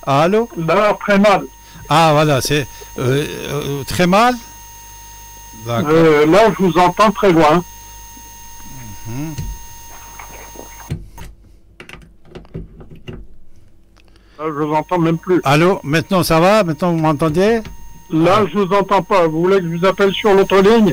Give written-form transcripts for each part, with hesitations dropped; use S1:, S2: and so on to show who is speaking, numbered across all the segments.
S1: Allô?
S2: Là, très mal.
S1: Ah, voilà, c'est très mal? D'accord.
S2: Là, je vous entends très loin.
S1: Mhm.
S2: Là, je vous entends même plus.
S1: Allô? Maintenant, ça va? Maintenant, vous m'entendez?
S2: Là, je vous entends pas. Vous voulez que je vous appelle sur l'autre ligne?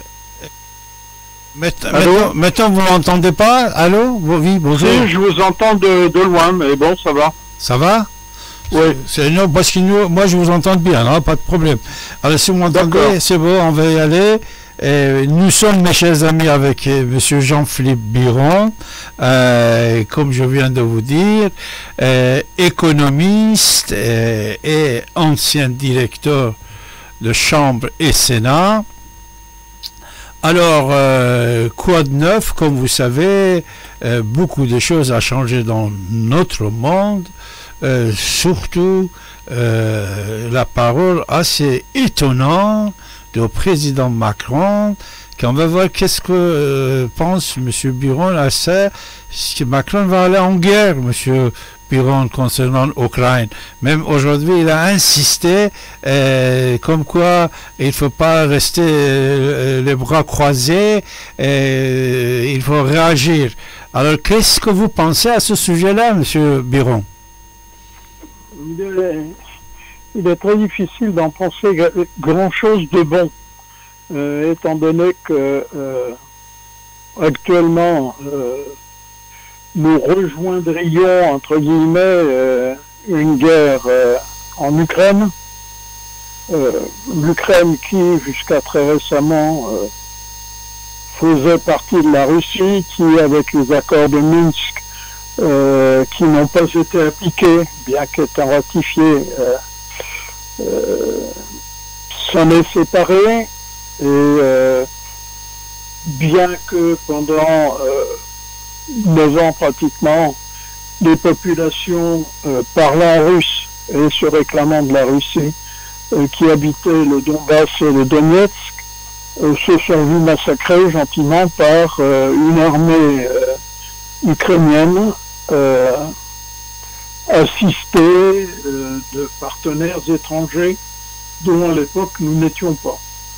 S1: Maintenant, vous m'entendez pas? Allô? Oui, bonjour.
S2: Si, je vous entends de loin, mais bon, ça va.
S1: Ça va?
S2: Oui.
S1: Non, parce que moi, je vous entends bien, hein, pas de problème. Alors, si vous m'entendez, c'est bon, on va y aller. Nous sommes, mes chers amis, avec M. Jean-Philippe Biron, comme je viens de vous dire, économiste et ancien directeur de Chambre et Sénat. Alors, quoi de neuf? Comme vous savez, beaucoup de choses ont changé dans notre monde, surtout la parole assez étonnante du président Macron, qu'on va voir qu'est-ce que pense M. Biron à ça, que Macron va aller en guerre, M. Biron, concernant l'Ukraine. Même aujourd'hui, il a insisté comme quoi il ne faut pas rester les bras croisés, il faut réagir. Alors, qu'est-ce que vous pensez à ce sujet-là, M. Biron?
S2: Il est très difficile d'en penser grand-chose de bon, étant donné que actuellement nous rejoindrions entre guillemets une guerre en Ukraine. L'Ukraine qui jusqu'à très récemment faisait partie de la Russie, qui avec les accords de Minsk qui n'ont pas été appliqués, bien qu'étant ratifiés, s'en est séparé, et bien que pendant 9 ans pratiquement, les populations parlant russe et se réclamant de la Russie, qui habitaient le Donbass et le Donetsk, se sont vus massacrer gentiment par une armée ukrainienne assistée de partenaires étrangers dont à l'époque nous n'étions pas.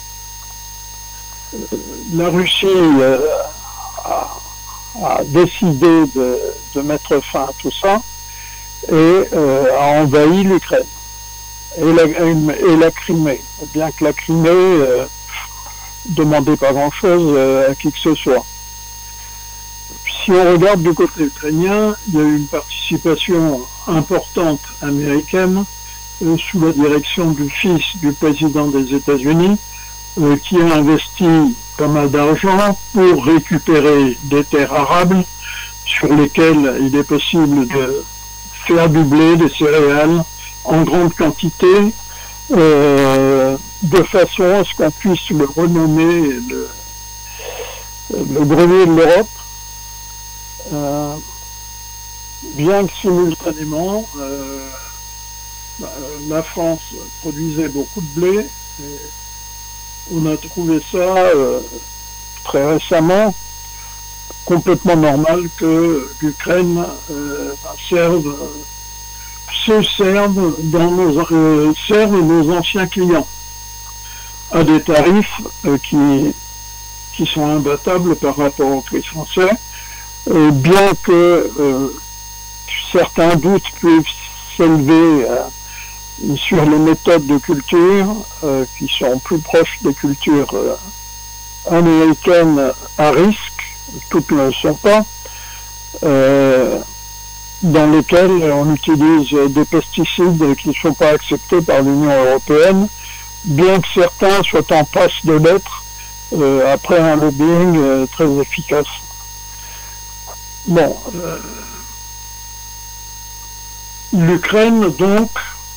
S2: La Russie a décidé de mettre fin à tout ça et a envahi l'Ukraine et la Crimée, bien que la Crimée demandait pas grand-chose à qui que ce soit. Si on regarde du côté ukrainien, il y a eu une participation importante américaine sous la direction du fils du président des États-Unis, qui a investi pas mal d'argent pour récupérer des terres arables sur lesquelles il est possible de faire du blé, des céréales en grande quantité, de façon à ce qu'on puisse le renommer le grenier de l'Europe. Bien que simultanément la France produisait beaucoup de blé, et on a trouvé ça très récemment complètement normal que l'Ukraine serve nos anciens clients à des tarifs qui sont imbattables par rapport aux prix français. Bien que certains doutes puissent s'élever sur les méthodes de culture qui sont plus proches des cultures américaines à risque, toutes ne le sont pas, dans lesquelles on utilise des pesticides qui ne sont pas acceptés par l'Union européenne, bien que certains soient en passe de l'être après un lobbying très efficace. Bon, l'Ukraine, donc,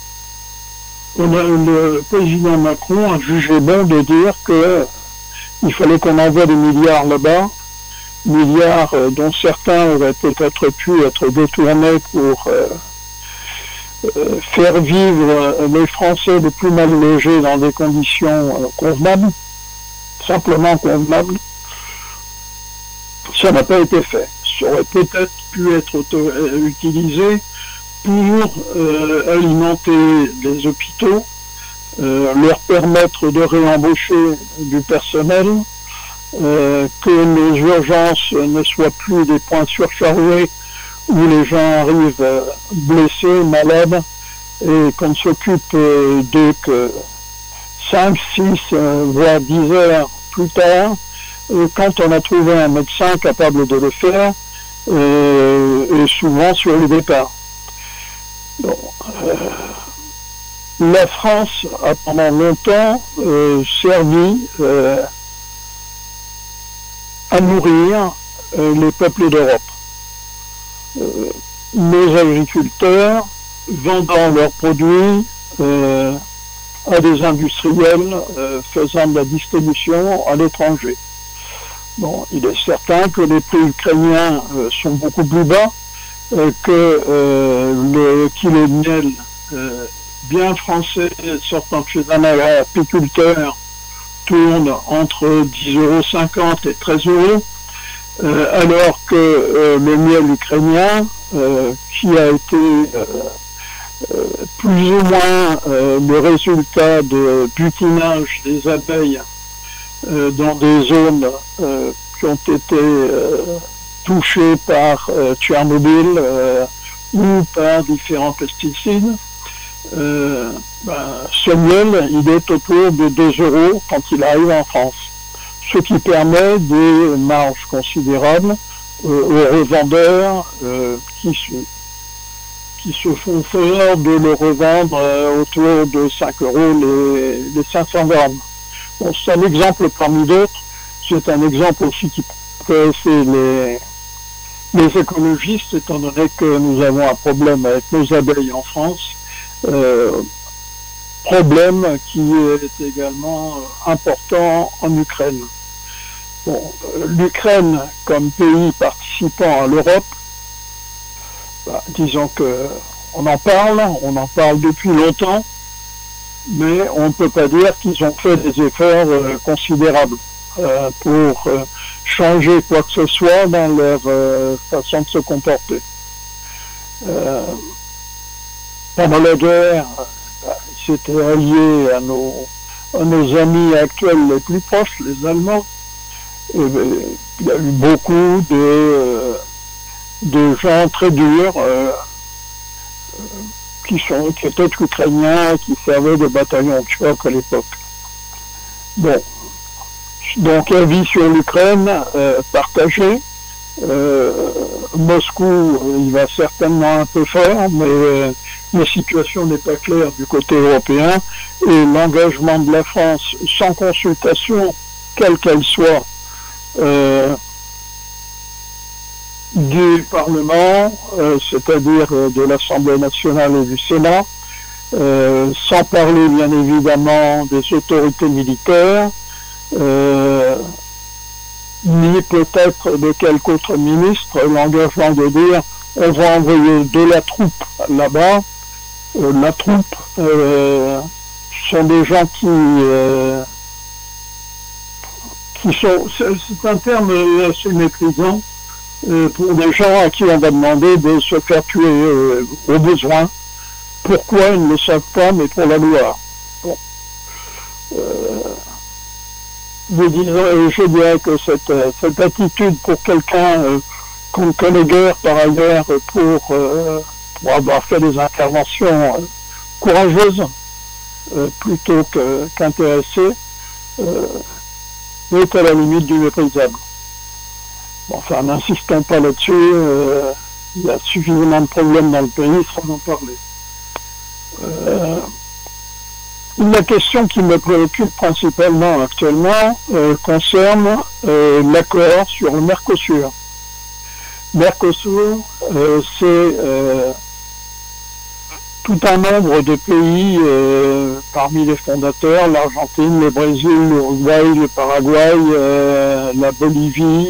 S2: le président Macron a jugé bon de dire qu'il fallait qu'on envoie des milliards là-bas, milliards dont certains auraient peut-être pu être détournés pour faire vivre les Français les plus mal logés dans des conditions convenables, simplement convenables. Ça n'a pas été fait. Ça aurait peut-être pu être utilisé pour alimenter les hôpitaux, leur permettre de réembaucher du personnel, que nos urgences ne soient plus des points surchargés où les gens arrivent blessés, malades, et qu'on ne s'occupe d'eux que 5, 6, voire 10 heures plus tard, quand on a trouvé un médecin capable de le faire, et souvent sur le départ. Bon, la France a pendant longtemps servi à nourrir les peuples d'Europe. Nos agriculteurs vendant leurs produits à des industriels faisant de la distribution à l'étranger. Bon, il est certain que les prix ukrainiens sont beaucoup plus bas, que le kilo de miel bien français sortant de chez un apiculteur tourne entre 10,50 € et 13 €, alors que le miel ukrainien, qui a été plus ou moins le résultat de butinage des abeilles dans des zones qui ont été touchées par Tchernobyl ou par différents pesticides, ce miel, il est autour de 2 € quand il arrive en France, ce qui permet des marges considérables aux revendeurs qui se font fort de le revendre autour de 5 € les 500 grammes. Bon, c'est un exemple parmi d'autres. C'est un exemple aussi qui peut intéresser les écologistes, étant donné que nous avons un problème avec nos abeilles en France. Problème qui est également important en Ukraine. Bon, l'Ukraine, comme pays participant à l'Europe, disons que on en parle depuis longtemps, mais on ne peut pas dire qu'ils ont fait des efforts considérables pour changer quoi que ce soit dans leur façon de se comporter. Pendant la guerre, ils s'étaient alliés à nos amis actuels les plus proches, les Allemands. Et, il y a eu beaucoup de gens très durs qui étaient ukrainiens, qui servaient de bataillon de choc à l'époque. Bon, donc avis sur l'Ukraine partagé. Moscou, il va certainement un peu fort, mais la situation n'est pas claire du côté européen, et l'engagement de la France sans consultation, quelle qu'elle soit, du Parlement, c'est-à-dire de l'Assemblée nationale et du Sénat, sans parler bien évidemment des autorités militaires, ni peut-être de quelque autre ministre, l'engagement de dire on va envoyer de la troupe là-bas. La troupe sont des gens qui sont, c'est un terme assez méprisant pour des gens à qui on va demander de se faire tuer au besoin. Pourquoi ils ne le savent pas, mais pour la gloire. Bon. Je dirais que cette attitude pour quelqu'un qu'on ne connaît guère par ailleurs pour avoir fait des interventions courageuses plutôt qu'intéressées est à la limite du méprisable. Bon, enfin, n'insistons pas là-dessus, il y a suffisamment de problèmes dans le pays sans en parler. La question qui me préoccupe principalement actuellement concerne l'accord sur le Mercosur. Mercosur, c'est tout un nombre de pays parmi les fondateurs, l'Argentine, le Brésil, l'Uruguay, le Paraguay, la Bolivie,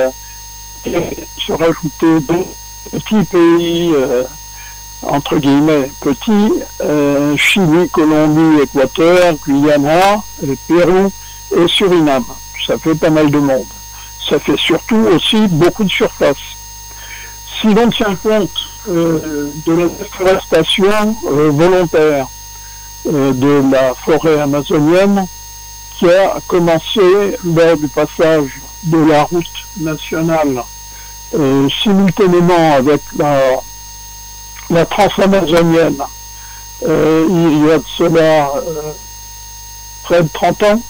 S2: se rajouter d'autres petits pays entre guillemets petits, Chili, Colombie, Équateur, Guyana, Pérou et Suriname. Ça fait pas mal de monde. Ça fait surtout aussi beaucoup de surface. Si l'on tient compte de la déforestation volontaire de la forêt amazonienne qui a commencé lors du passage de la route nationale simultanément avec la transamazonienne. Il y a de cela près de 30 ans.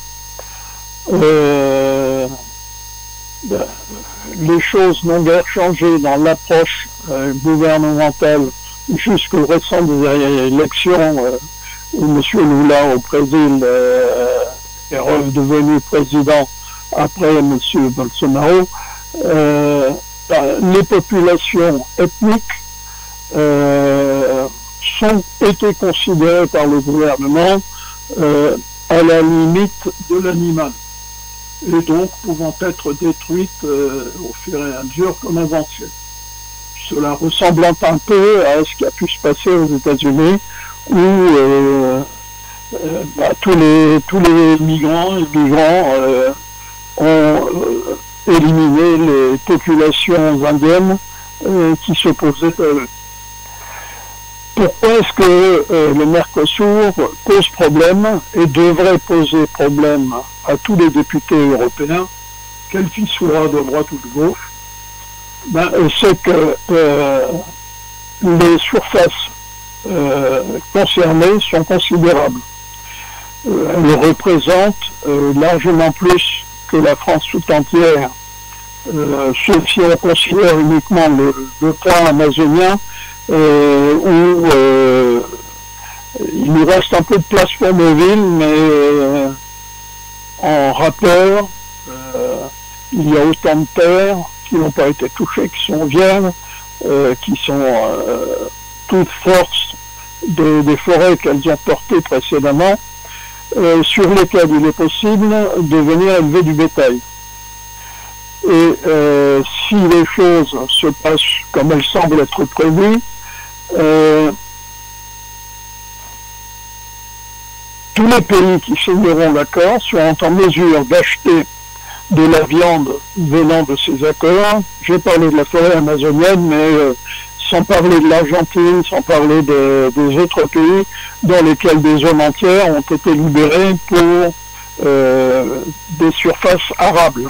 S2: Les choses n'ont guère changé dans l'approche gouvernementale jusqu'aux récentes élections où M. Lula au Brésil est redevenu président après M. Bolsonaro. Les populations ethniques sont été considérées par le gouvernement à la limite de l'animal, et donc pouvant être détruites au fur et à mesure qu'on avançait. Cela ressemblant un peu à ce qui a pu se passer aux États-Unis, où tous les migrants et migrants ont éliminé les populations indiennes qui s'opposaient à eux. Pourquoi est-ce que le Mercosur pose problème et devrait poser problème à tous les députés européens, quels qu'ils soient de droite ou de gauche? C'est que les surfaces concernées sont considérables. Elles représentent largement plus que la France tout entière, sauf si on considère uniquement le point amazonien, où il nous reste un peu de place pour nos villes, mais en rapport, il y a autant de terres qui n'ont pas été touchées, qui sont vierges, qui sont toutes forces des forêts qu'elles ont portées précédemment, sur lesquelles il est possible de venir élever du bétail. Et si les choses se passent comme elles semblent être prévues, tous les pays qui signeront l'accord seront en mesure d'acheter de la viande venant de ces accords. J'ai parlé de la forêt amazonienne, mais sans parler de l'Argentine, sans parler des autres pays dans lesquels des zones entières ont été libérées pour des surfaces arables.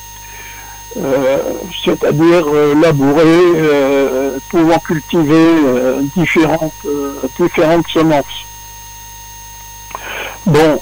S2: C'est-à-dire labourer, pouvant cultiver différentes semences. Bon,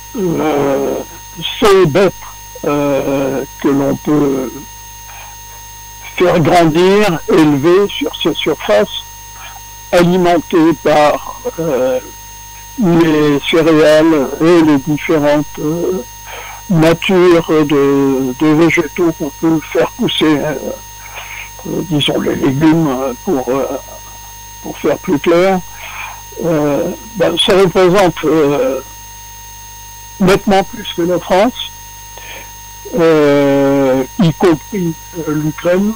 S2: ces bêtes que l'on peut faire grandir, élever sur ces surfaces, alimentées par les céréales et les différentes natures de végétaux qu'on peut faire pousser, disons les légumes pour faire plus clair, ça représente nettement plus que la France, y compris l'Ukraine,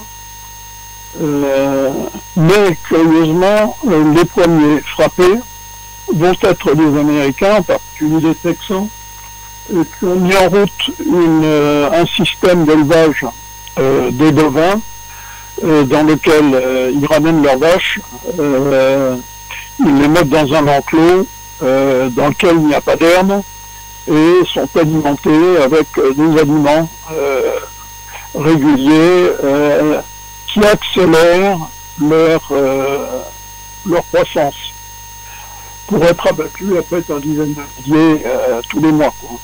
S2: mais curieusement, les premiers frappés vont être les Américains, en particulier les Texans, qui ont mis en route un système d'élevage des bovins dans lequel ils ramènent leurs vaches, ils les mettent dans un enclos dans lequel il n'y a pas d'herbe et sont alimentés avec des aliments réguliers qui accélèrent leur croissance pour être abattus après une dizaine de milliers tous les mois, quoi.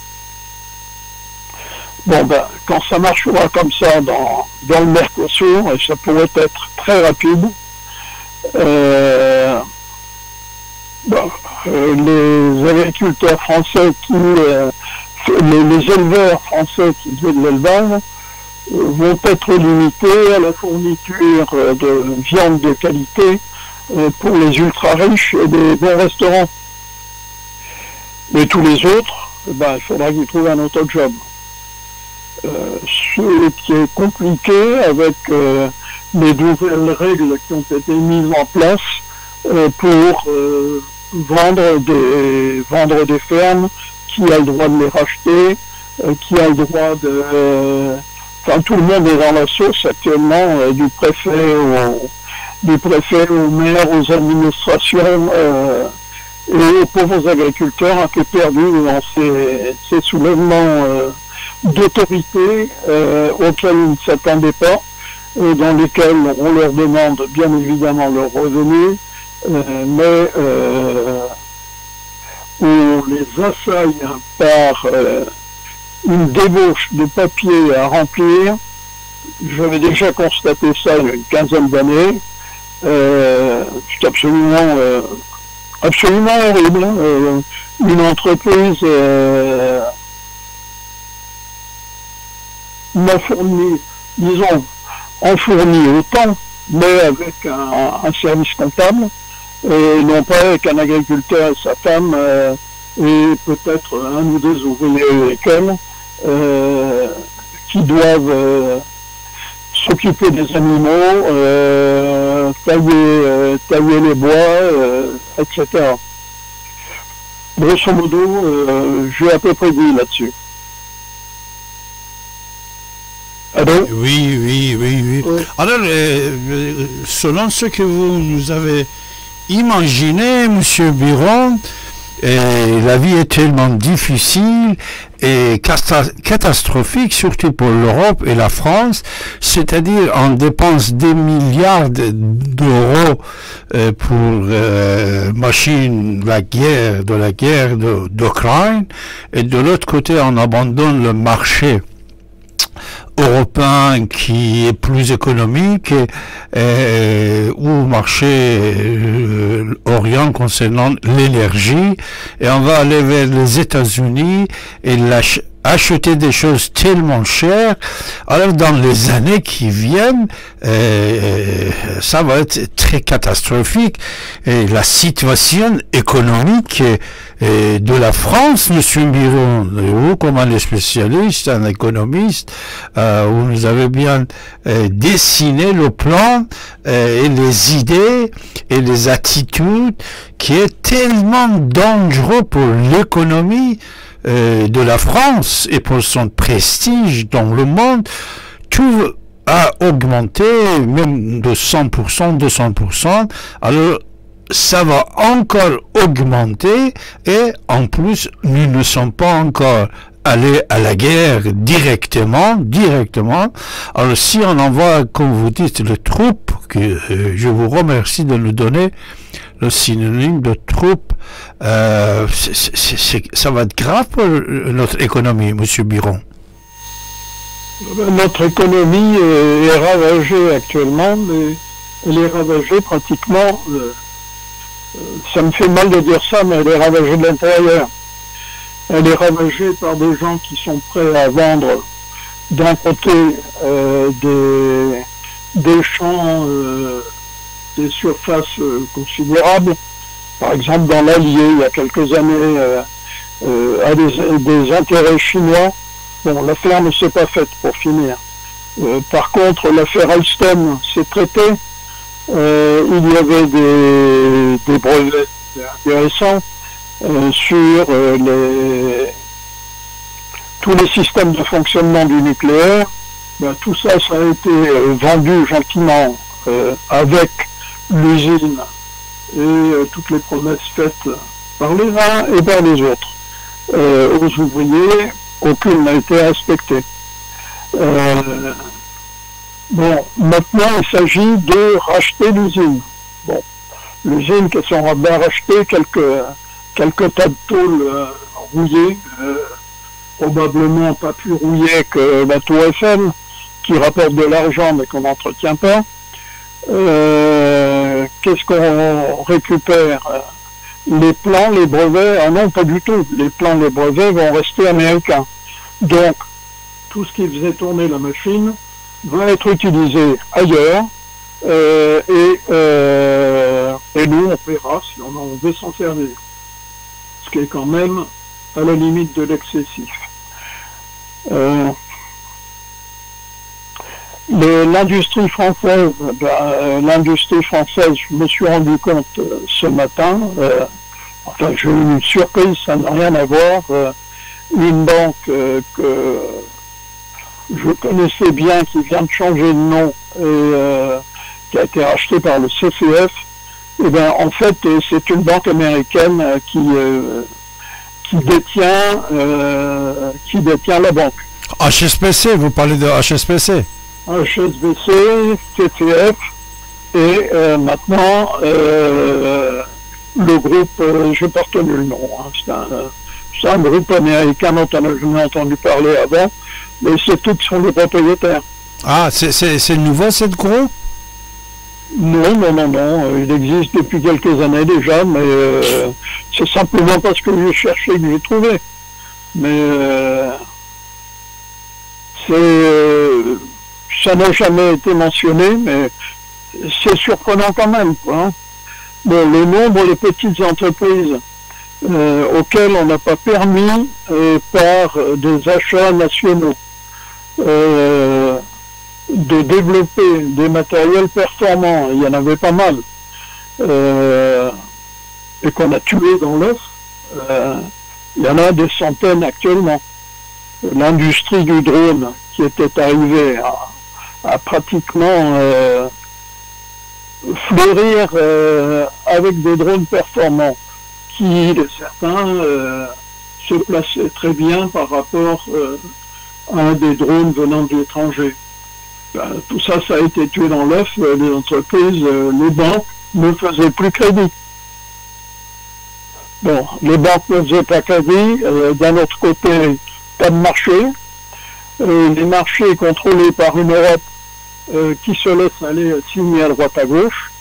S2: Bon, quand ça marchera comme ça dans le Mercosur, et ça pourrait être très rapide, les agriculteurs français les éleveurs français qui font de l'élevage vont être limités à la fourniture de viande de qualité pour les ultra riches et des bons restaurants. Mais tous les autres, il faudra qu'ils trouvent un autre job. Ce qui est compliqué avec les nouvelles règles qui ont été mises en place pour vendre des fermes, qui a le droit de les racheter, qui a le droit de... Enfin, tout le monde est dans la sauce actuellement, du préfet du préfet aux maires, aux administrations et aux pauvres agriculteurs un peu perdus dans ces soulèvements d'autorité auxquels ils ne s'attendaient pas et dans lesquels on leur demande bien évidemment leur revenu, mais on les assaille par une débauche de papier à remplir. J'avais déjà constaté ça il y a une quinzaine d'années. C'est absolument horrible. Une entreprise m'a fourni, disons, en fournit autant, mais avec un service comptable, et non pas avec un agriculteur et sa femme, et peut-être un ou deux ouvriers agricoles qui doivent s'occuper des animaux, tailler les bois, etc. Grosso modo, j'ai à peu près dit là-dessus. Allô?
S1: Oui. Oui. Alors, selon ce que vous nous avez imaginé, Monsieur Biron, la vie est tellement difficile et catastrophique, surtout pour l'Europe et la France, c'est-à-dire on dépense des milliards d'euros pour machine la guerre d'Ukraine, et de l'autre côté on abandonne le marché européen qui est plus économique, ou marché orient concernant l'énergie, et on va aller vers les États-Unis et acheter des choses tellement chères. Alors dans les années qui viennent, ça va être très catastrophique, et la situation économique de la France, Monsieur Biron, vous comme un spécialiste, un économiste, vous nous avez bien dessiné le plan et les idées et les attitudes qui est tellement dangereux pour l'économie de la France et pour son prestige dans le monde. Tout a augmenté, même de 100%, 200%. Alors, ça va encore augmenter, et en plus, nous ne sommes pas encore allés à la guerre directement. Alors, si on envoie, comme vous dites, les troupes, que je vous remercie de nous donner le synonyme de troupes, ça va être grave pour notre économie, Monsieur Biron.
S2: Notre économie est ravagée actuellement, mais elle est ravagée pratiquement, ça me fait mal de dire ça, mais elle est ravagée de l'intérieur. Elle est ravagée par des gens qui sont prêts à vendre d'un côté des champs, des surfaces considérables. Par exemple, dans l'Allier, il y a quelques années, à des intérêts chinois. Bon, l'affaire ne s'est pas faite pour finir. Par contre, l'affaire Alstom s'est traitée. Il y avait des brevets intéressants sur tous les systèmes de fonctionnement du nucléaire. Ben, tout ça, ça a été vendu gentiment avec l'usine et toutes les promesses faites par les uns et par les autres aux ouvriers. Aucune n'a été respectée. Bon, maintenant, il s'agit de racheter l'usine. Bon, l'usine, qu'est-ce qu'on va racheter? Quelques tas de tôles rouillées, probablement pas plus rouillées que la tour Eiffel, qui rapporte de l'argent mais qu'on n'entretient pas. Qu'est-ce qu'on récupère? Les plans, les brevets? Ah non, pas du tout. Les plans, les brevets vont rester américains. Donc, tout ce qui faisait tourner la machine va être utilisé ailleurs, et nous, on verra si on veut s'en servir. Ce qui est quand même à la limite de l'excessif. L'industrie française, je me suis rendu compte ce matin, enfin j'ai eu une surprise, ça n'a rien à voir, une banque que je connaissais bien, qui vient de changer de nom, et qui a été racheté par le CCF, et bien en fait c'est une banque américaine qui détient la banque.
S1: HSBC, vous parlez de HSBC.
S2: HSBC, CCF et maintenant le groupe, je n'ai pas retenu le nom, hein, c'est un groupe américain dont on a jamais entendu parler avant, mais c'est tous qui sont les propriétaires.
S1: Ah, c'est nouveau cette groupe?
S2: Non, il existe depuis quelques années déjà, mais c'est simplement parce que j'ai cherché que j'ai trouvé. Mais ça n'a jamais été mentionné, mais c'est surprenant quand même, quoi, hein. Bon, le nombre de petites entreprises auxquelles on n'a pas permis par des achats nationaux de développer des matériels performants, il y en avait pas mal, et qu'on a tué dans l'œuf, il y en a des centaines actuellement. L'industrie du drone qui était arrivée à pratiquement fleurir avec des drones performants qui, certains, se plaçaient très bien par rapport à des drones venant de l'étranger. Tout ça, ça a été tué dans l'œuf. Les entreprises, les banques ne faisaient plus crédit. Bon, les banques ne faisaient pas crédit. D'un autre côté, pas de marché. Les marchés contrôlés par une Europe qui se laisse aller signer à droite à gauche,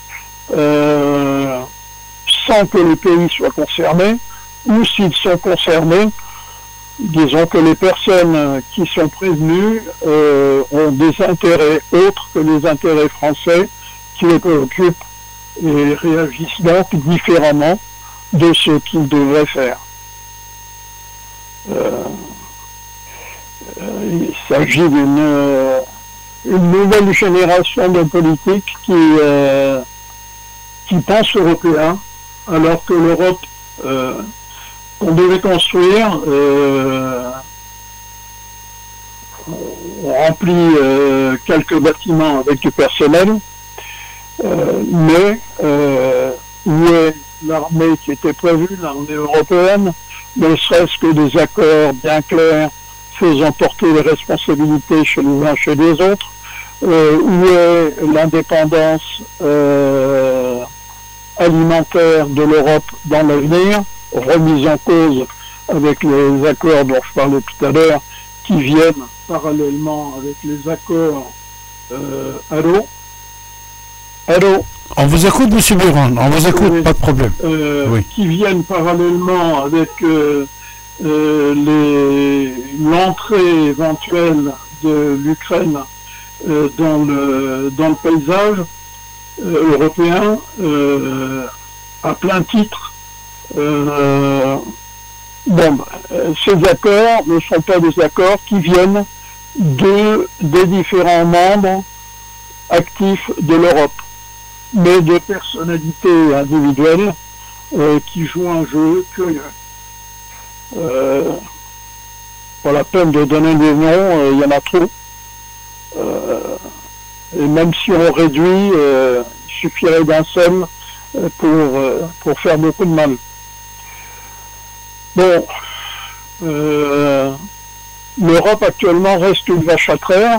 S2: sans que les pays soient concernés, ou s'ils sont concernés, disons que les personnes qui sont prévenues ont des intérêts autres que les intérêts français qui les préoccupent et réagissent donc différemment de ce qu'ils devraient faire. Il s'agit d'une nouvelle génération de politiques qui pense européen, alors que l'Europe qu'on devait construire, on remplit quelques bâtiments avec du personnel, mais où est l'armée qui était prévue, l'armée européenne, ne serait-ce que des accords bien clairs faisant porter les responsabilités chez les uns chez les autres, où est l'indépendance alimentaire de l'Europe dans l'avenir, remise en cause avec les accords dont je parlais tout à l'heure, qui viennent parallèlement avec les accords Allô.
S1: On vous écoute, M. Buron, on vous écoute, oui. Pas de problème.
S2: Oui. Qui viennent parallèlement avec l'entrée éventuelle de l'Ukraine dans le paysage européen à plein titre. Ces accords ne sont pas des accords qui viennent des différents membres actifs de l'Europe, mais de personnalités individuelles qui jouent un jeu curieux. Pour la peine de donner des noms, il y en a trop. Et même si on réduit, il suffirait d'un seul pour faire beaucoup de mal. Bon, l'Europe actuellement reste une vache à traire,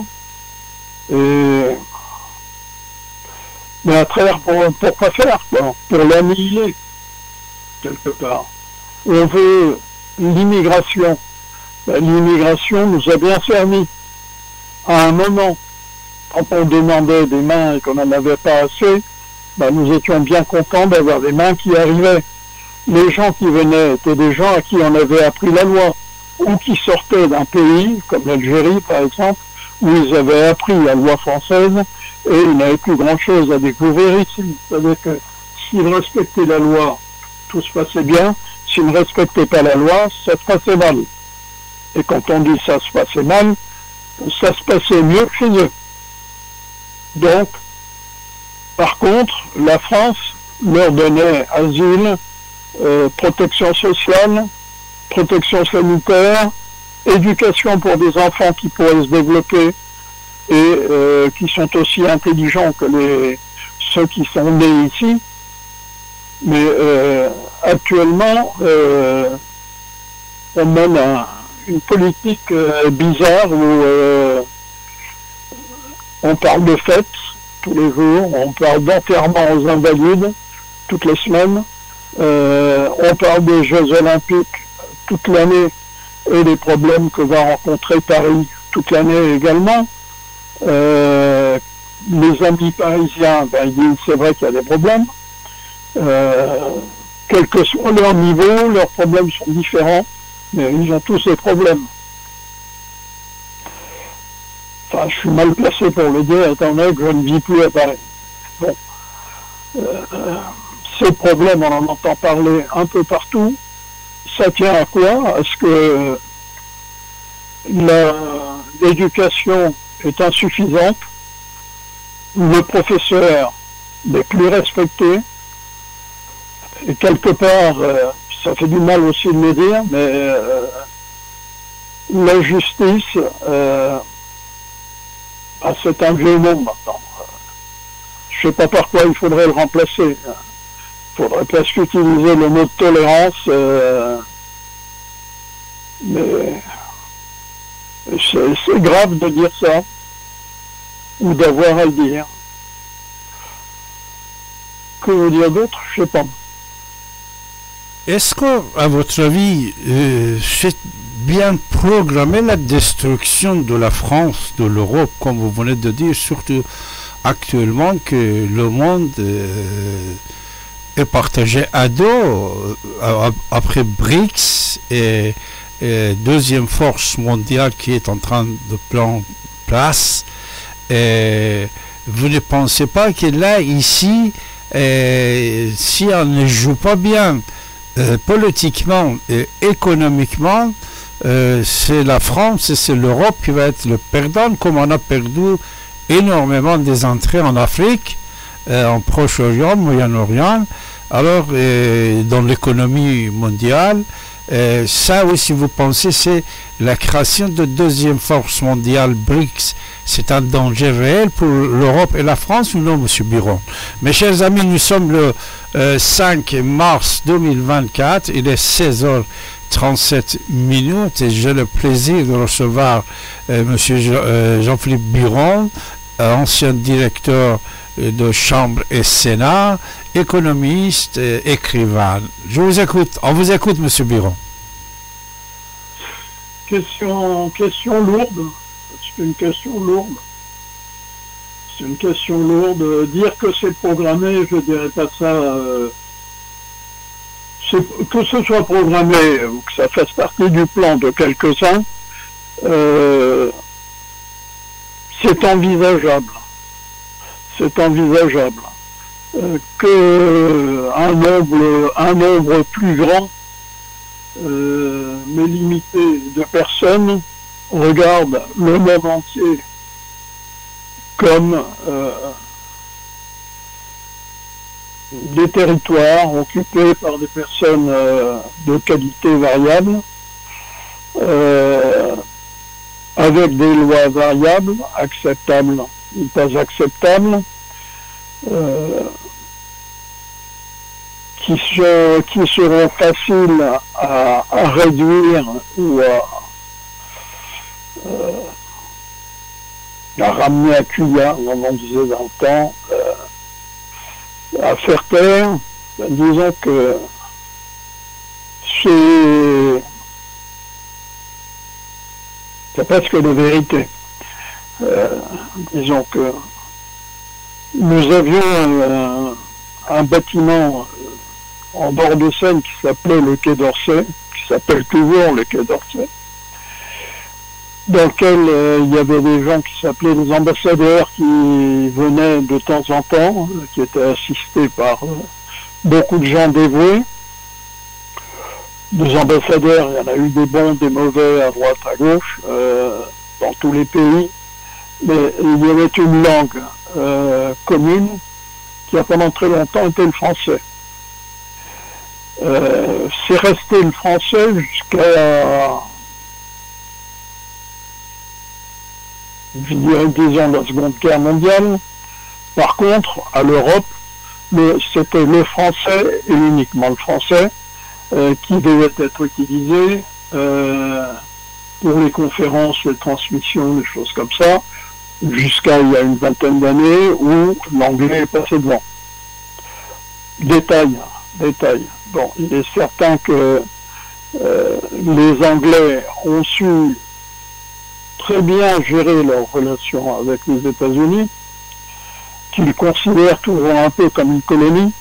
S2: mais à traire pour quoi faire, quoi, pour l'annihiler, quelque part. On veut l'immigration. L'immigration nous a bien servi. À un moment, quand on demandait des mains et qu'on n'en avait pas assez, nous étions bien contents d'avoir des mains qui arrivaient. Les gens qui venaient étaient des gens à qui on avait appris la loi, ou qui sortaient d'un pays, comme l'Algérie par exemple, où ils avaient appris la loi française, et ils n'avaient plus grand-chose à découvrir ici. C'est-à-dire que s'ils respectaient la loi, tout se passait bien. S'ils ne respectaient pas la loi, ça se passait mal. Et quand on dit ça se passait mal, ça se passait mieux que chez eux. Donc, par contre, la France leur donnait asile, protection sociale, protection sanitaire, éducation pour des enfants qui pourraient se développer et qui sont aussi intelligents que ceux qui sont nés ici. Mais actuellement, on mène une politique bizarre où on parle de fêtes tous les jours, on parle d'enterrement aux invalides toutes les semaines, on parle des Jeux Olympiques toute l'année et des problèmes que va rencontrer Paris toute l'année également. Les amis parisiens, ben, ils disent c'est vrai qu'il y a des problèmes. Quel que soit leur niveau, leurs problèmes sont différents, mais ils ont tous des problèmes. Enfin, je suis mal placé pour le dire, étant donné que je ne vis plus à Paris. Bon. Ces problèmes, on en entend parler un peu partout. Ça tient à quoi? À ce que l'éducation est insuffisante, le professeur n'est plus respecté, et quelque part, ça fait du mal aussi de le dire, mais la justice, c'est un vieux mot maintenant. Je ne sais pas par quoi il faudrait le remplacer. Il faudrait presque utiliser le mot de tolérance, mais c'est grave de dire ça, ou d'avoir à le dire. Que vous dire d'autre? Je ne sais pas.
S1: Est-ce que, à votre avis, c'est bien programmé la destruction de la France, de l'Europe, comme vous venez de dire, surtout actuellement que le monde est partagé à deux, après BRICS et deuxième force mondiale qui est en train de prendre place. Et vous ne pensez pas que là, ici, si on ne joue pas bien politiquement et économiquement, c'est la France et c'est l'Europe qui va être le perdant, comme on a perdu énormément des entrées en Afrique, en Proche-Orient, Moyen-Orient, alors dans l'économie mondiale. Ça aussi, vous pensez, c'est la création de deuxième force mondiale, BRICS. C'est un danger réel pour l'Europe et la France ou non, M. Biron? Mes chers amis, nous sommes le 5 mars 2024, il est 16h37 et j'ai le plaisir de recevoir M. Jean-Philippe Biron, ancien directeur de Chambre et Sénat, économiste, écrivain. Je vous écoute. On vous écoute, M. Biron.
S2: Question lourde. C'est une question lourde. C'est une question lourde. Dire que c'est programmé, je ne dirais pas ça. Que ce soit programmé ou que ça fasse partie du plan de quelques-uns, c'est envisageable. C'est envisageable. Qu'un nombre plus grand, mais limité de personnes, regarde le monde entier comme des territoires occupés par des personnes de qualité variable, avec des lois variables, acceptables ou pas acceptables, qui seront faciles à réduire ou à ramener à cuillère, comme on disait dans le temps, à faire taire. Disons que c'est presque de vérité. Disons que nous avions un bâtiment en bord de Seine qui s'appelait le Quai d'Orsay, qui s'appelle toujours le Quai d'Orsay, dans lequel il y avait des gens qui s'appelaient les ambassadeurs qui venaient de temps en temps, qui étaient assistés par beaucoup de gens dévoués. Des ambassadeurs, il y en a eu des bons, des mauvais, à droite, à gauche, dans tous les pays, mais il y avait une langue commune qui a pendant très longtemps été le français. C'est resté le français jusqu'à, je dirais, disons, la Seconde Guerre mondiale, Par contre, à l'Europe, c'était le français et uniquement le français qui devait être utilisé pour les conférences, les transmissions, des choses comme ça, jusqu'à il y a une vingtaine d'années où l'anglais est passé devant. Détail. Bon, il est certain que les Anglais ont su très bien gérer leurs relations avec les États-Unis, qu'ils considèrent toujours un peu comme une colonie.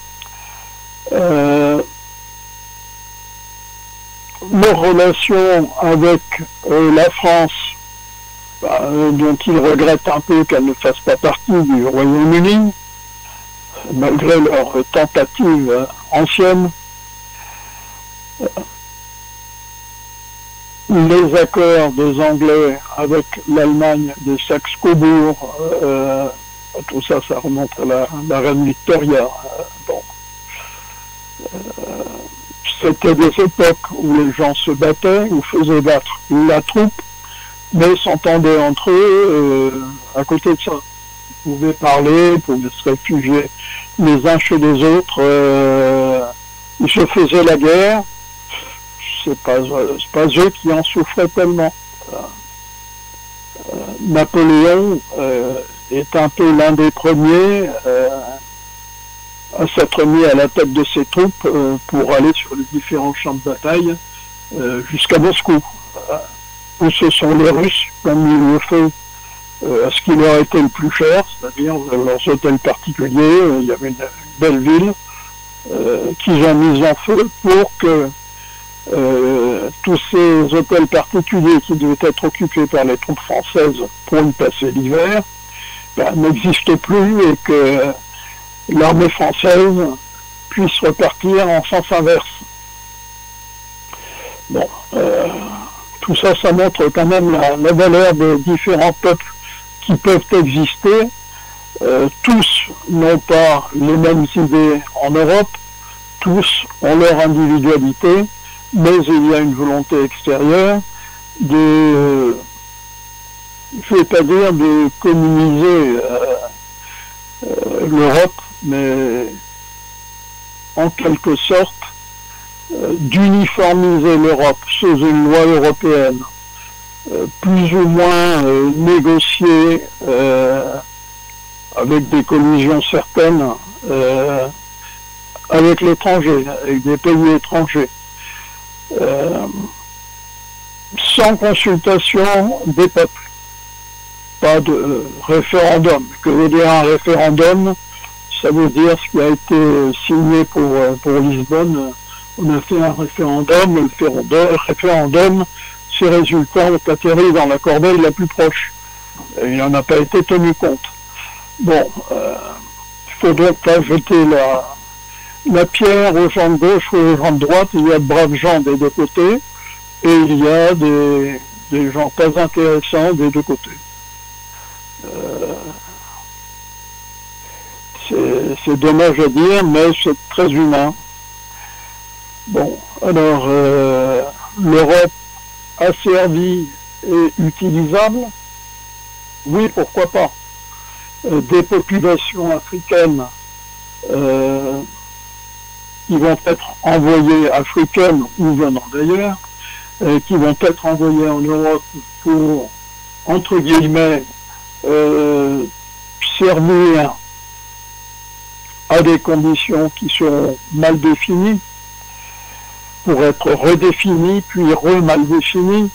S2: Leur relation avec la France, dont ils regrettent un peu qu'elle ne fasse pas partie du Royaume-Uni, malgré leur tentative ancienne. Les accords des Anglais avec l'Allemagne des Saxe-Cobourg, tout ça, ça remonte à la reine Victoria. Bon. C'était des époques où les gens se battaient, ou faisaient battre la troupe, mais s'entendaient entre eux à côté de ça. Ils pouvaient parler, ils pouvaient se réfugier les uns chez les autres. Ils se faisaient la guerre. C'est pas eux qui en souffraient tellement. Napoléon est un peu l'un des premiers à s'être mis à la tête de ses troupes pour aller sur les différents champs de bataille jusqu'à Moscou, où ce sont les Russes, comme il le fait à ce qui leur était le plus cher, c'est-à-dire leurs hôtels particuliers. Il y avait une belle ville qu'ils ont mise en feu pour que tous ces hôtels particuliers qui devaient être occupés par les troupes françaises pour y passer l'hiver n'existent plus et que l'armée française puisse repartir en sens inverse. Bon, tout ça, ça montre quand même la valeur des différents peuples qui peuvent exister. Tous n'ont pas les mêmes idées en Europe, tous ont leur individualité, mais il y a une volonté extérieure de, je ne vais pas dire de communiser l'Europe, mais en quelque sorte d'uniformiser l'Europe sous une loi européenne, plus ou moins négociée avec des collisions certaines avec l'étranger, avec des pays étrangers. Sans consultation des peuples. Pas de référendum. Que veut dire un référendum? Ça veut dire ce qui a été signé pour Lisbonne. On a fait un référendum. Le référendum, ses résultats ont atterri dans la corbeille la plus proche. Il n'en a pas été tenu compte. Bon, il ne faudrait pas jeter la pierre aux gens de gauche ou aux gens de droite. Il y a de braves gens des deux côtés et il y a des gens pas intéressants des deux côtés. C'est dommage à dire, mais c'est très humain. Bon, alors l'Europe asservie et utilisable, oui, pourquoi pas. Des populations africaines qui vont être envoyées, africaines ou venant d'ailleurs, qui vont être envoyées en Europe pour, entre guillemets, servir à des conditions qui seront mal définies, pour être redéfinies, puis mal définies.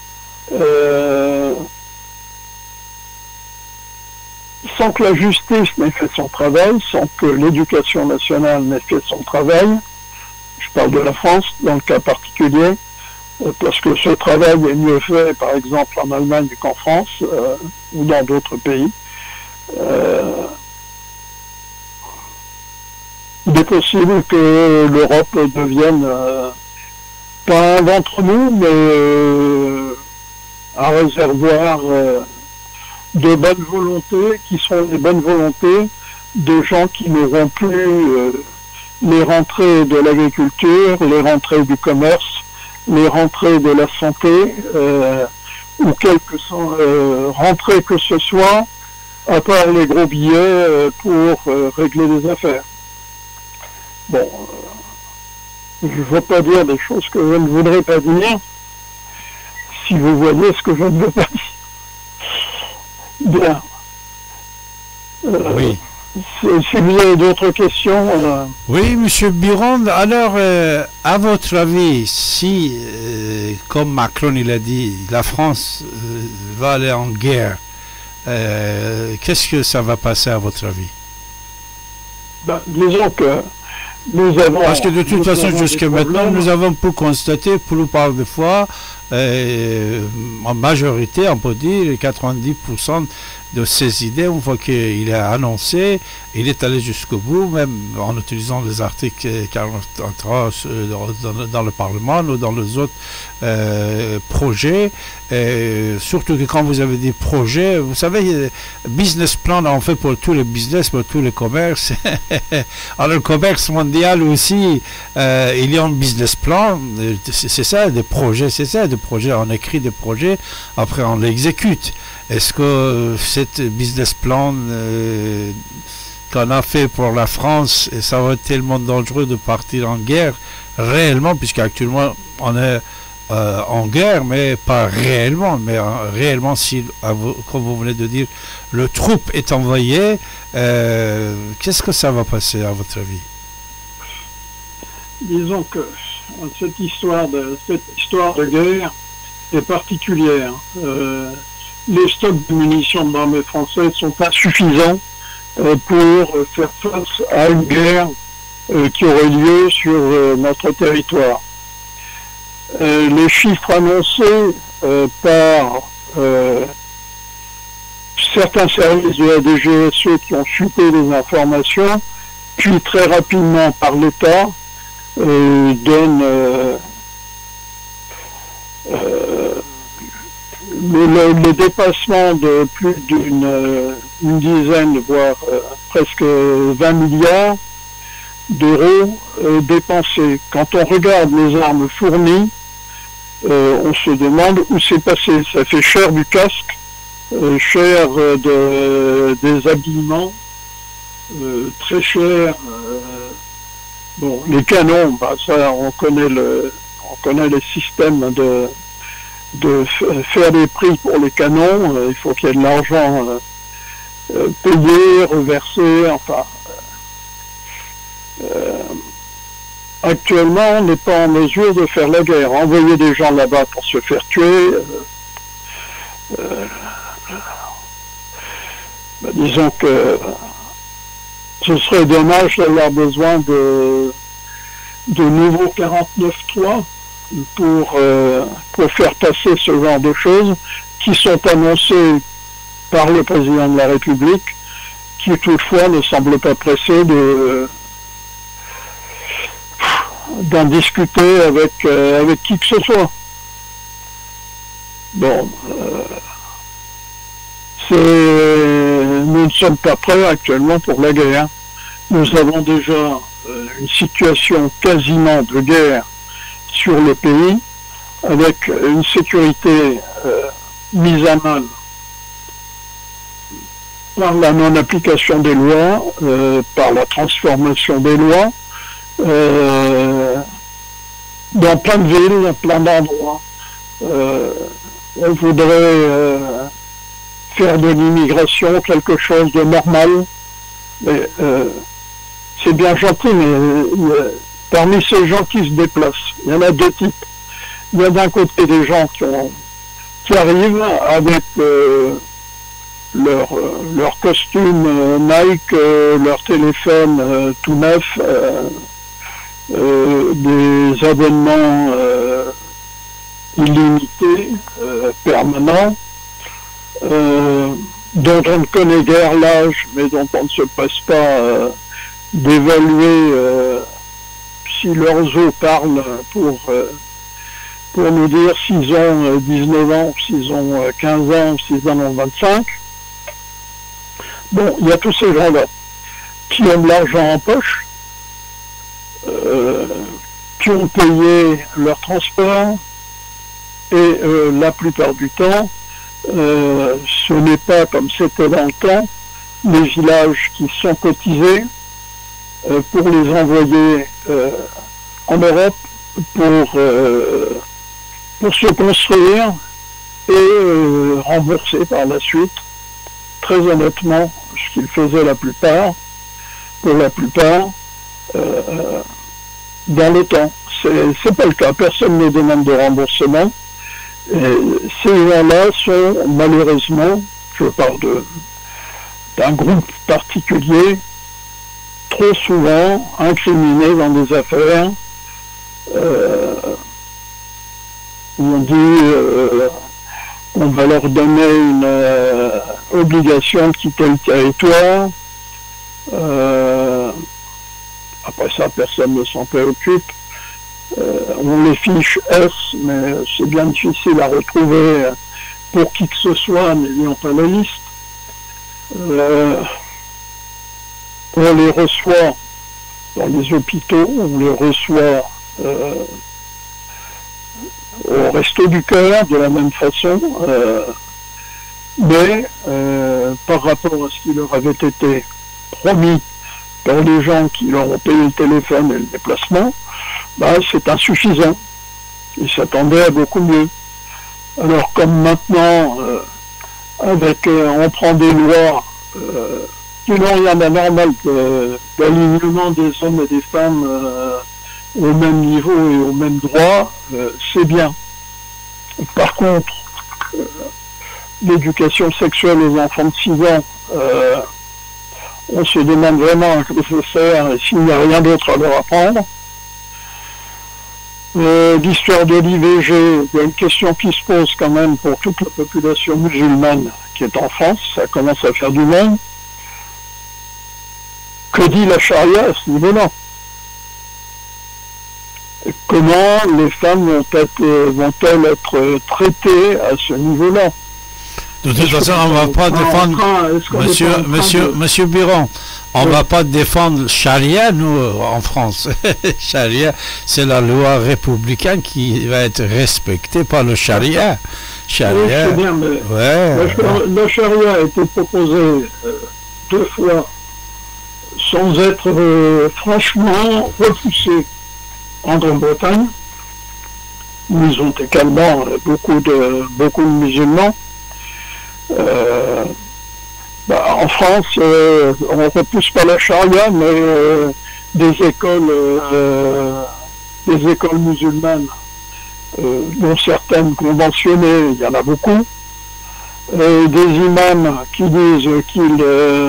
S2: Sans que la justice n'ait fait son travail, sans que l'éducation nationale n'ait fait son travail, je parle de la France dans le cas particulier, parce que ce travail est mieux fait par exemple en Allemagne qu'en France ou dans d'autres pays. Il est possible que l'Europe devienne pas un ventre mou, mais un réservoir de bonnes volontés, qui sont les bonnes volontés de gens qui n'auront plus les rentrées de l'agriculture, les rentrées du commerce, les rentrées de la santé, ou quelques rentrées que ce soit, à part les gros billets pour régler les affaires. Bon, je ne veux pas dire des choses que je ne voudrais pas dire, si vous voyez ce que je ne veux pas dire. Bien.
S1: Oui.
S2: Si vous avez d'autres questions...
S1: Oui, Monsieur Biron, alors, à votre avis, si, comme Macron il a dit, la France va aller en guerre, qu'est-ce que ça va passer à votre avis?
S2: Ben, disons que nous avons...
S1: Parce que de toute façon, jusqu'à maintenant, nous avons pu constater, plupart des fois, en majorité, on peut dire, 90% de ses idées, une fois qu'il a annoncé, il est allé jusqu'au bout, même en utilisant les articles 43 dans le Parlement ou dans les autres projets. Surtout que quand vous avez des projets, vous savez, business plan, on fait pour tous les business, pour tous les commerces. Alors le commerce mondial aussi, il y a un business plan, c'est ça, des projets, c'est ça, des projets, on écrit des projets, après on l'exécute. Est-ce que cette business plan qu'on a fait pour la France, et ça va être tellement dangereux de partir en guerre, réellement, puisqu'actuellement on est en guerre, mais pas réellement, mais réellement, si, comme vous venez de dire, le troupe est envoyé, qu'est-ce que ça va passer à votre avis?
S2: Disons que cette histoire de guerre est particulière. Les stocks de munitions de l'armée française sont insuffisants pour faire face à une guerre qui aurait lieu sur notre territoire. Les chiffres annoncés par certains services de la DGSE qui ont chuté les informations, puis très rapidement par l'État, donnent le dépassement de plus d'une dizaine, voire presque 20 milliards d'euros dépensés. Quand on regarde les armes fournies, on se demande où c'est passé. Ça fait cher du casque, cher des habillements, très cher. Bon, les canons, bah, ça, on connaît les systèmes de faire des prix pour les canons. Il faut qu'il y ait de l'argent payé, reversé, enfin. Actuellement, on n'est pas en mesure de faire la guerre. Envoyer des gens là-bas pour se faire tuer, disons que ce serait dommage d'avoir besoin de nouveaux 49.3 pour faire passer ce genre de choses qui sont annoncées par le président de la République, qui toutefois ne semble pas pressé d'en discuter avec qui que ce soit. Bon, nous ne sommes pas prêts actuellement pour la guerre. Nous avons déjà une situation quasiment de guerre sur le pays, avec une sécurité mise à mal par la non-application des lois, par la transformation des lois, dans plein de villes, plein d'endroits. On voudrait faire de l'immigration quelque chose de normal, mais c'est bien gentil, mais parmi ces gens qui se déplacent, il y en a deux types. Il y a d'un côté des gens qui arrivent avec leur costume Nike, leur téléphone tout neuf, des abonnements illimités, permanents, dont on ne connaît guère l'âge, mais dont on ne se passe pas d'évaluer si leurs os parlent pour nous dire s'ils ont 19 ans, s'ils ont 15 ans, s'ils en ont 25. Bon, il y a tous ces gens-là qui ont de l'argent en poche, qui ont payé leur transport et la plupart du temps ce n'est pas comme c'était dans le temps, les villages qui sont cotisés pour les envoyer en Europe pour se construire et rembourser par la suite, très honnêtement, ce qu'ils faisaient pour la plupart, dans le temps. C'est pas le cas, personne ne demande de remboursement. Et ces gens-là sont malheureusement, je parle d'un groupe particulier, trop souvent incriminés dans des affaires où on dit qu'on va leur donner une obligation de quitter le territoire. Après ça, personne ne s'en préoccupe. On les fiche S, mais c'est bien difficile à retrouver pour qui que ce soit, n'ayant pas la liste. On les reçoit dans les hôpitaux, on les reçoit au Resto du Cœur de la même façon, mais par rapport à ce qui leur avait été promis par les gens qui leur ont payé le téléphone et le déplacement, c'est insuffisant. Ils s'attendaient à beaucoup mieux. Alors comme maintenant, on prend des lois qui n'ont rien d'anormal que l'alignement des hommes et des femmes au même niveau et au même droit, c'est bien. Par contre, l'éducation sexuelle aux enfants de 6 ans, on se demande vraiment à quoi ça sert et s'il n'y a rien d'autre à leur apprendre. L'histoire de l'IVG, il y a une question qui se pose quand même pour toute la population musulmane qui est en France, ça commence à faire du monde. Que dit la charia à ce niveau-là? Comment les femmes vont-elles être traitées à ce niveau-là?
S1: De toute façon, on ne va pas défendre, Monsieur Biron, on ne va pas défendre Charia, nous, en France. Charia, c'est la loi républicaine qui va être respectée par le Charia.
S2: Charia. Oui, bien, mais la Charia a été proposée 2 fois sans être franchement repoussée en Grande-Bretagne, où ils ont également beaucoup de musulmans. En France, on ne repousse pas la charia, mais des écoles musulmanes, dont certaines conventionnées, il y en a beaucoup, des imams qui disent qu'ils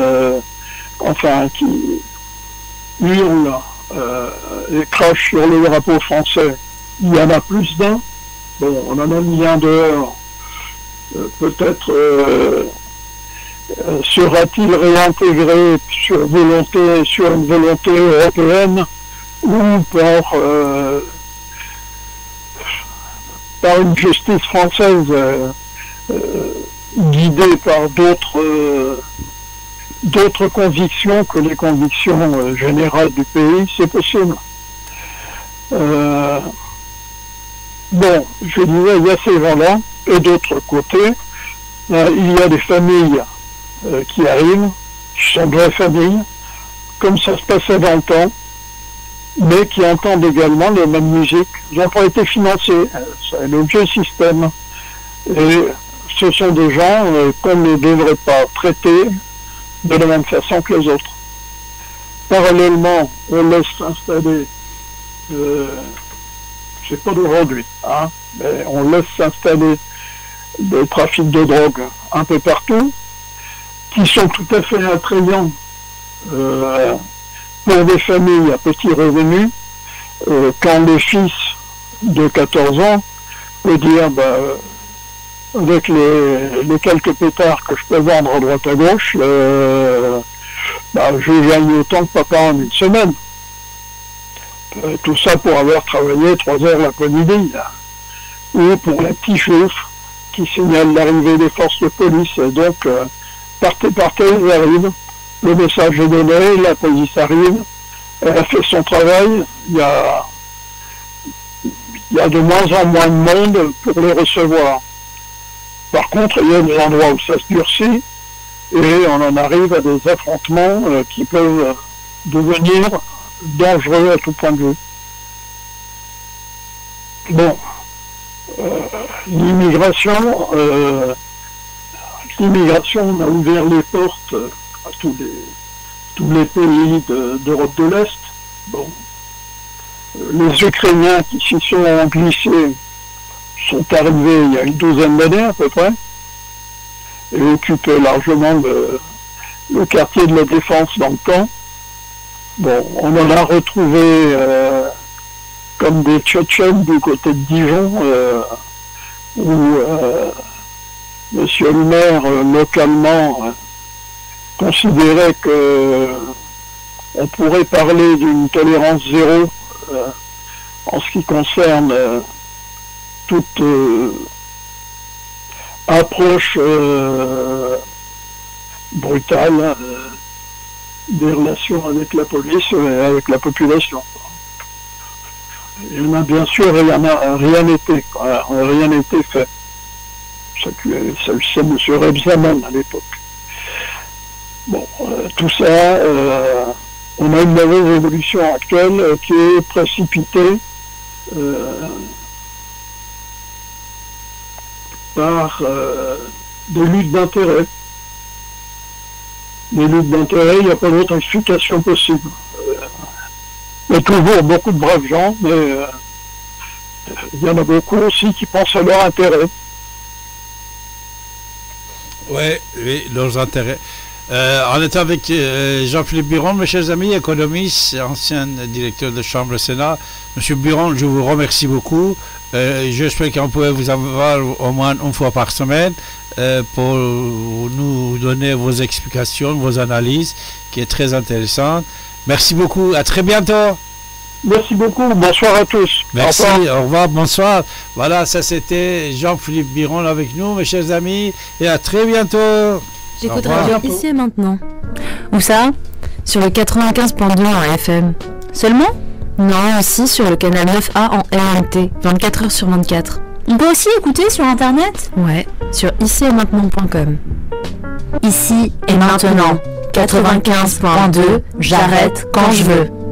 S2: hurlent et crachent sur le drapeau français, il y en a plus d'un. Bon, on en a mis un dehors. Peut-être sera-t-il réintégré sur une volonté européenne ou par une justice française guidée par d'autres convictions que les convictions générales du pays, c'est possible. Bon, je disais, il y a ces gens-là, et d'autre côté, il y a des familles qui arrivent, qui sont vraies familles, comme ça se passait dans le temps, mais qui entendent également les mêmes musiques. Ils n'ont pas été financés, c'est le vieux système. Et ce sont des gens qu'on ne devrait pas traiter de la même façon que les autres. Parallèlement, on laisse s'installer, c'est pas d'aujourd'hui, hein, mais on laisse s'installer des trafics de drogue un peu partout, qui sont tout à fait attrayants pour des familles à petits revenus, quand le fils de 14 ans peut dire, avec les quelques pétards que je peux vendre à droite à gauche, je gagne autant que papa en une semaine. Tout ça pour avoir travaillé 3 heures l'après-midi, ou pour les petits chiffres qui signalent l'arrivée des forces de police. Donc, partez, ils arrivent. Le message est donné, la police arrive, elle a fait son travail. Il y a de moins en moins de monde pour les recevoir. Par contre, il y a des endroits où ça se durcit et on en arrive à des affrontements qui peuvent devenir dangereux à tout point de vue. Bon, l'immigration, on a ouvert les portes à tous les pays d'Europe de l'Est. Bon, les Ukrainiens qui s'y sont glissés sont arrivés il y a une douzaine d'années à peu près et occupaient largement le quartier de la Défense dans le camp. Bon, on en a retrouvé comme des Tchétchènes du côté de Dijon, où monsieur le maire, localement, considérait que on pourrait parler d'une tolérance zéro en ce qui concerne toute approche brutale des relations avec la police et avec la population. Il y en a bien sûr, rien n'était fait. Ça c'est M. Rebsamen à l'époque. Bon, tout ça, on a une mauvaise évolution actuelle qui est précipitée par des luttes d'intérêt. Des luttes d'intérêt, il n'y a pas d'autre explication possible. Il y a toujours beaucoup de braves gens, mais il y en a beaucoup aussi qui pensent à leur intérêt.
S1: Oui, leurs intérêts. On est avec Jean-Philippe Biron, mes chers amis, économiste, ancien directeur de Chambre Sénat. Monsieur Biron, je vous remercie beaucoup. J'espère qu'on peut vous avoir au moins une fois par semaine pour nous donner vos explications, vos analyses, qui est très intéressante. Merci beaucoup, à très bientôt.
S2: Merci beaucoup, bonsoir à tous.
S1: Merci, au revoir, bonsoir. Voilà, ça c'était Jean-Philippe Biron avec nous, mes chers amis, et à très bientôt.
S3: J'écoute Radio Ici et Maintenant. Où ça? Sur le 95.2 en FM. Seulement? Non, aussi sur le canal 9A en RMT, 24h sur 24.
S4: On peut aussi écouter sur Internet?
S3: Ouais, sur icietmaintenant.com.
S4: Ici et maintenant, 95.2, j'arrête quand je veux.